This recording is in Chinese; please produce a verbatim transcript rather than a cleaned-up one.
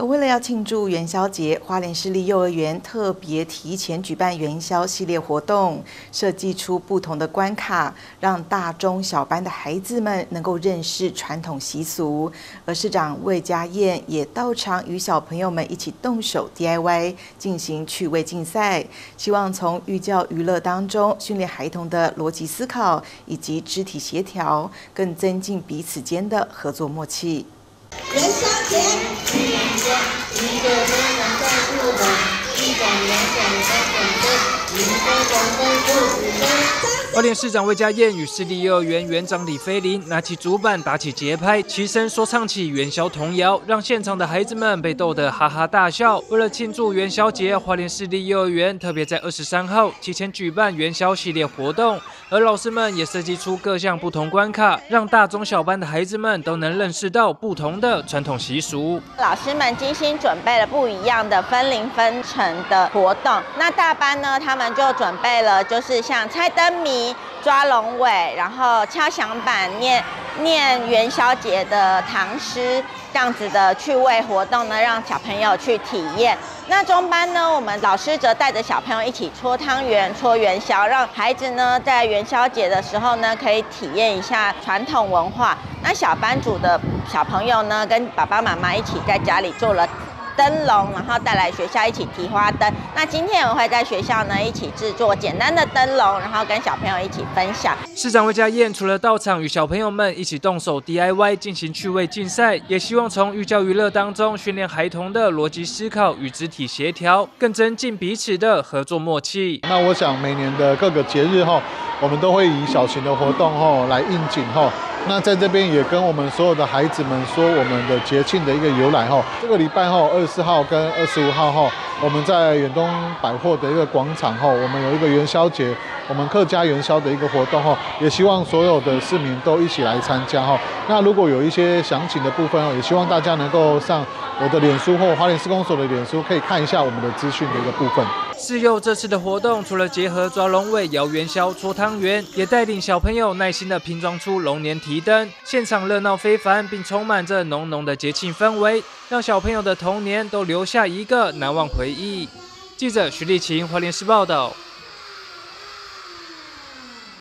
而为了要庆祝元宵节，花莲市立幼儿园特别提前举办元宵系列活动，设计出不同的关卡，让大中小班的孩子们能够认识传统习俗。而市长魏家燕也到场与小朋友们一起动手 D I Y， 进行趣味竞赛，希望从寓教于乐当中训练孩童的逻辑思考以及肢体协调，更增进彼此间的合作默契。 元宵节，一年间，一个非常在日本，一种人种的准备，一个准备不止分。 花莲市长魏家燕与市立幼儿园园长李飞林拿起竹板，打起节拍，齐声说唱起元宵童谣，让现场的孩子们被逗得哈哈大笑。为了庆祝元宵节，花莲市立幼儿园特别在二十三号提前举办元宵系列活动，而老师们也设计出各项不同关卡，让大中小班的孩子们都能认识到不同的传统习俗。 老师们精心准备了不一样的分龄分层的活动。那大班呢，他们就准备了就是像猜灯谜、抓龙尾，然后敲响板念念元宵节的唐诗，这样子的趣味活动呢，让小朋友去体验。那中班呢，我们老师则带着小朋友一起搓汤圆、搓元宵，让孩子呢在元宵节的时候呢，可以体验一下传统文化。那小班组的小朋友呢，跟爸爸妈妈一起在家里做了灯笼，然后带来学校一起提花灯。那今天我会在学校呢一起制作简单的灯笼，然后跟小朋友一起分享。 市长魏家燕除了到场与小朋友们一起动手 D I Y 进行趣味竞赛，也希望从寓教于乐当中训练孩童的逻辑思考与肢体协调，更增进彼此的合作默契。 那我想每年的各个节日后，我们都会以小型的活动后来应景后。那在这边也跟我们所有的孩子们说我们的节庆的一个由来后，这个礼拜后二十四号跟二十五号后，我们在远东百货的一个广场后，我们有一个元宵节，我们客家元宵的一个活动后，也希望所有的市民都一起来参加后。那如果有一些详情的部分哦，也希望大家能够上我的脸书或花莲市公所的脸书，可以看一下我们的资讯的一个部分。 市幼这次的活动除了结合抓龙尾、摇元宵、搓汤圆，也带领小朋友耐心的拼装出龙年提灯，现场热闹非凡，并充满着浓浓的节庆氛围，让小朋友的童年都留下一个难忘回忆。记者徐丽琴，花莲市报道。